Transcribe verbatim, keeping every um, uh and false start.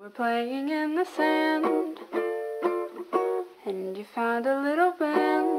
We're playing in the sand, and you found a little band